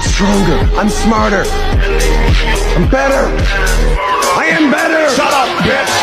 stronger. I'm smarter. I'm better. I am better. Shut up, bitch.